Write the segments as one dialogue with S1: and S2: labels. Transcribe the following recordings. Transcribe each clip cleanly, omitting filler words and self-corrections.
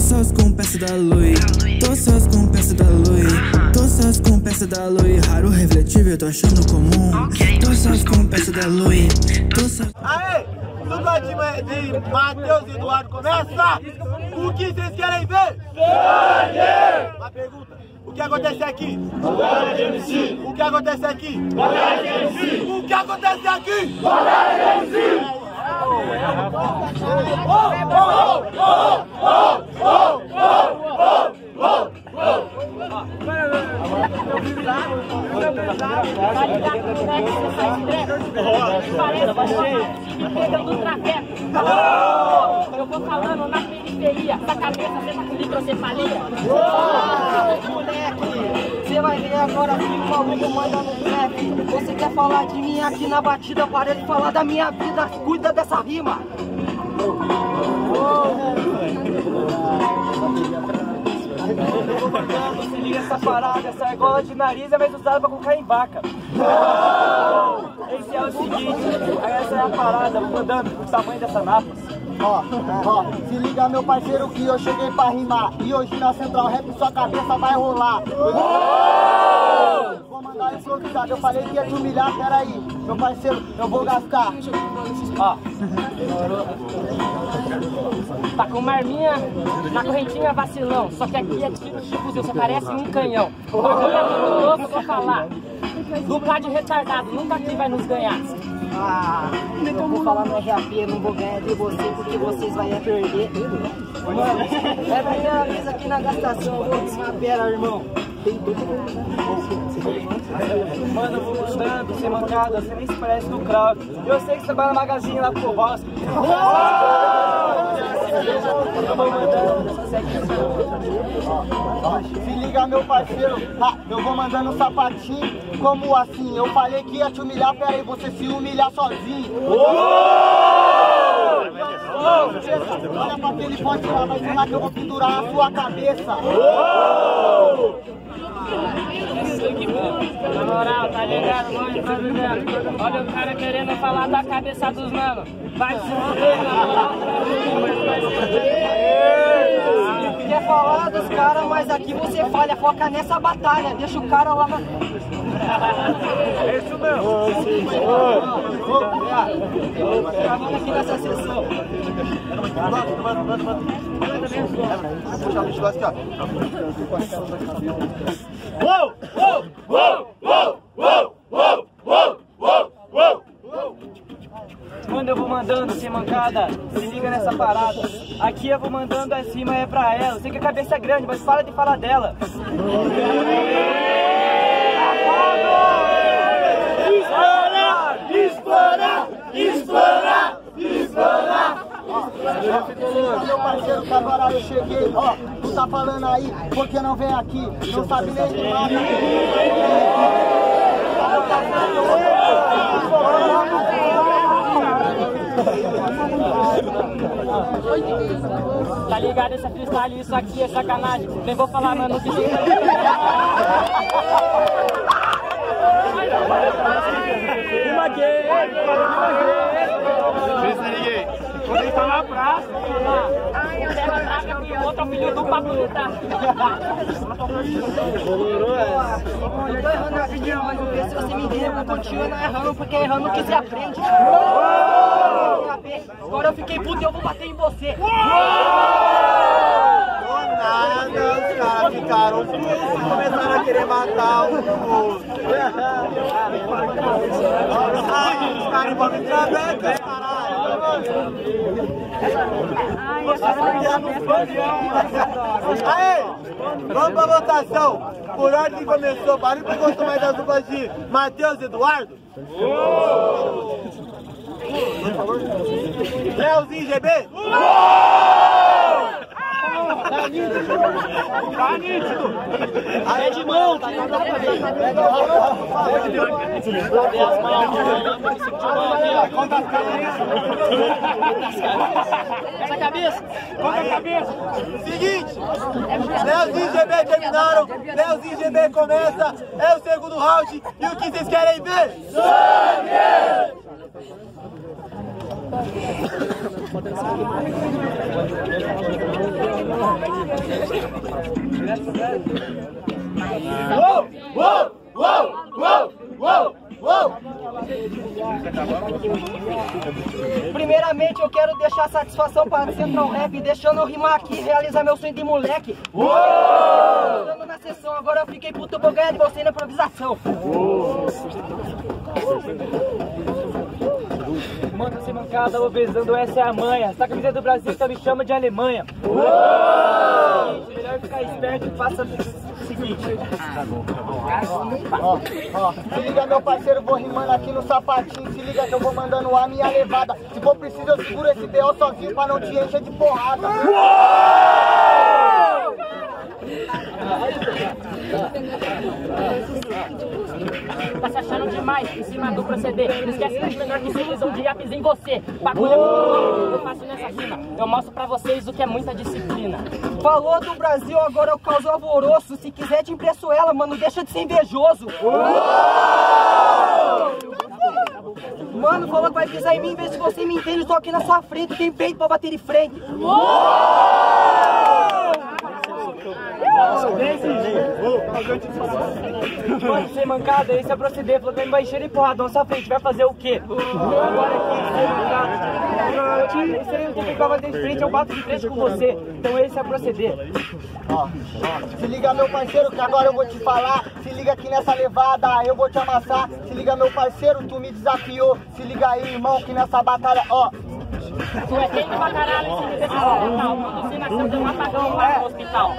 S1: sós com peça da Lui, tô sós com peça da Lui, tô sós com peça da Lui. Raro refletível, tô achando comum. Tô sós com peça da Lui, tô sós.
S2: Aê! Super de Matheus e Eduardo começa! O que vocês querem ver? Sangue! Uma pergunta: o que acontece aqui? Batalha de MC! O que acontece aqui? Batalha de MC! O que acontece aqui? Batalha de MC!
S3: Eu vou falando na periferia, da cabeça você tá com microcefalia. Moleque, você vai ver agora que o maluco manda no rap. Você quer falar de mim aqui na batida, para de falar da minha vida, cuida dessa rima. Se liga essa parada, essa argola de nariz é mais usada pra colocar em vaca. Esse é o seguinte, essa é a parada, mandando o tamanho dessa napa.
S2: Ó, se liga meu parceiro que eu cheguei pra rimar. E hoje na Central Rap sua cabeça vai rolar. Vou mandar improvisado, eu falei que ia te humilhar, peraí. Meu parceiro, eu vou gastar.
S3: Ó. Tá com uma arminha na correntinha vacilão. Só que aqui é tiro de fuzil, você parece um canhão. O bagulho é muito louco pra falar. Dupla de retardado, nunca aqui vai nos ganhar. Eu vou falar no RAP, não vou ganhar de você porque vocês vão perder. Mano, é a primeira vez aqui na gastação, eu vou desrapera, irmão. Mano, eu vou mostrando, sem mancada, você nem se parece do crowd. Eu sei que você trabalha na Magazine lá pro Bosque.
S2: Se liga meu parceiro, eu vou mandando sapatinho. Como assim? Eu falei que ia te humilhar, peraí, você se humilhar sozinho. Olha pra aquele pote lá, vai ser lá que eu vou pendurar a sua cabeça.
S3: Na moral, tá ligado, mano? Tá ligado? Olha o cara querendo falar da cabeça dos manos. Vai se fuder, na moral. Quer falar dos caras, mas aqui você falha. Foca nessa batalha, deixa o cara lá na...
S2: É isso mesmo.
S3: Acabando aqui nessa sessão.
S2: Uou! Uou! Uou! Uou! Uou! Uou! Uou! Uou! Uou!
S3: Quando eu vou mandando sem mancada, se liga nessa parada. Aqui eu vou mandando acima é pra ela. Sei que a cabeça é grande, mas para de falar dela.
S2: Explana! Explana! Explana! Explana! Meu parceiro, que agora eu cheguei, ó, tu tá falando aí, porque não vem aqui, não sabe nem rimar.
S3: Tá ligado essa freestyle, isso aqui é sacanagem. Nem vou falar, mano, que tem. Rima gay!
S2: Vou deitar na praça.
S3: Ai, a terra traga que outro filho do papo, tá?
S2: Colorou essa.
S3: Eu tô errando a vida, mas vou ver se você me der. Eu vou continuar errando, porque errando que se aprende. Agora eu fiquei puto e eu vou bater em você.
S2: Nada, os caras ficaram putos e começaram a querer matar um do outro. Os caras vão me trazer, caralho. Aê, vamos pra votação. Por ordem começou, barulho que gostou mais das duplas de Matheus e Eduardo? Leozinho GB?
S3: Tá nítido! Tá nítido! É de mão, tá ligado?
S2: Conta as cabeças!
S3: Essa cabeça!
S2: Conta a cabeça! Seguinte! Leozinho e GB terminaram, Leozinho e GB começa, é o segundo round, e o que vocês querem ver? Sangue! Uou, uou, uou, uou, uou, uou.
S4: Primeiramente eu quero deixar satisfação para o Central Rap, deixando eu rimar aqui, realizar meu sonho de moleque. Estando na sessão, agora eu fiquei puto, eu vou ganhar de você na improvisação.
S3: Manda ser mancada, obesando, essa é a manha. Essa camisa do Brasil só me chama de Alemanha. Melhor ficar esperto e faça o seguinte.
S2: Se liga, meu parceiro, vou rimando aqui no sapatinho. Se liga que eu vou mandando a minha levada. Se for preciso eu seguro esse BO sozinho pra não te encher de porrada.
S3: Tá se achando demais em cima do proceder. Não esquece que menor que simples um dia pisei em você. Bagulho eu faço nessa rima. Eu mostro pra vocês o que é muita disciplina.
S4: Falou do Brasil, agora eu causo alvoroço. Se quiser te impresso ela, mano, deixa de ser invejoso. Mano, falou que vai pisar em mim, vê se você me entende. Tô aqui na sua frente, tem peito pra bater de frente.
S3: Pode ser mancada, esse é o proceder. Falou que vai encher de porrada na sua frente, vai fazer o quê? Agora aqui, esse aí não tem que bater de frente, eu bato de frente com você. Então esse é o proceder.
S2: Se liga, meu parceiro, que agora eu vou te falar. Se liga aqui nessa levada, eu vou te amassar. Se liga, meu parceiro, tu me desafiou. Se liga aí, irmão, que nessa batalha, ó.
S3: Tu é quente pra caralho, esse desse hospital. Quando você nasceu, deu um apagão lá no hospital.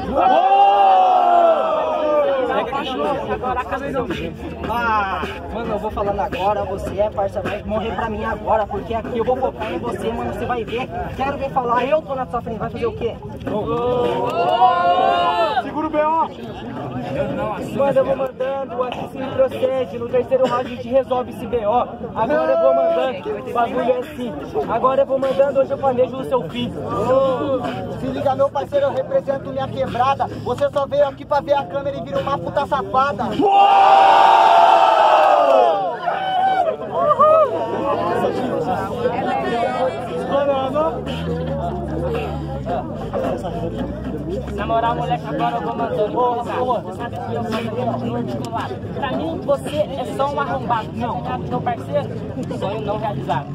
S3: Agora a canção.
S4: Mano, eu vou falando agora, você é parça, vai morrer pra mim agora, porque aqui eu vou focar em você, mano, você vai ver. Quero ver falar, eu tô na sua frente, vai fazer o quê?
S2: Segura o B.O.
S3: Mano, eu vou mandando, aqui se procede. No terceiro round a gente resolve esse B.O. Agora eu vou mandando, o bagulho é assim. Agora eu vou mandando, hoje eu planejo no seu fim.
S2: Se liga, meu parceiro, eu represento minha quebrada. Você só veio aqui pra ver a câmera e vira uma puta safada.
S3: Na moral, moleque, agora eu vou mandando. Você sabe que eu sou no articulado. Pra mim, você é só um arrombado. Não, meu parceiro, sonho não realizado.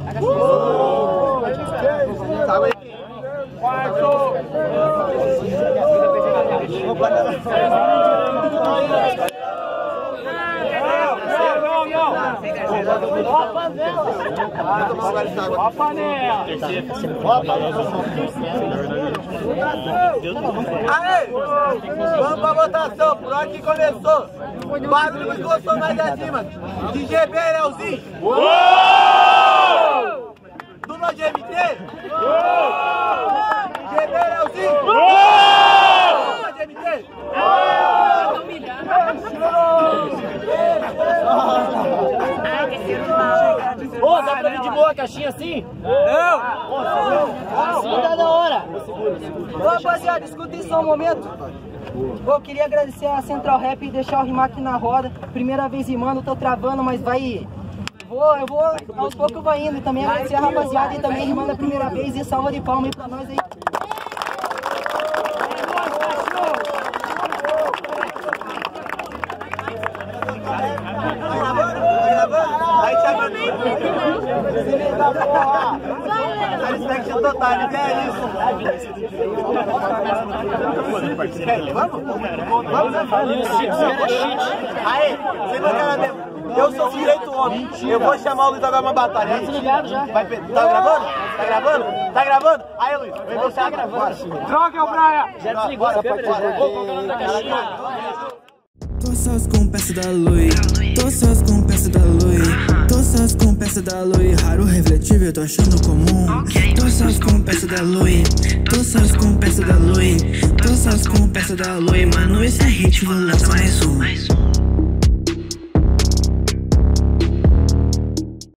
S2: Sabe aí?
S3: Ó a panela! Ó a panela!
S2: Aê! Vamos pra votação, por onde que começou? O barulho que gostou mais acima. DJ Leozinho! Dupla de MT! DJ Leozinho! Dupla de MT!
S3: Ô, dá pra vir de boa a caixinha assim? Não! Assim tá da hora!
S4: Ô, rapaziada, escutem só um momento. Eu queria agradecer a Central Rap e deixar eu rimar aqui na roda. Primeira vez rimando, tô travando, mas vai... Eu vou, aos poucos eu vou indo. E também agradecer a rapaziada e também rimando a primeira vez. E salva de palma aí pra nós aí.
S2: Satisfaction total, é isso. Aí, você não quer ver? Eu sou direito homem. Eu vou chamar o Luiz agora uma batalha. Vai, tá gravando? Tá gravando? Tá gravando? Aí, Luiz, vem deixar gravando.
S3: Troca, Braia! Já desligou a câmera?
S1: Tô só com peça da Lui, tô só com peça da Lui, tô só com peça da Lui, raro refletível, tô achando comum. Tô só com peça da Lui, tô só com peça da Lui, tô só com peça da Lui, mano, esse é hit, vou lançar mais um.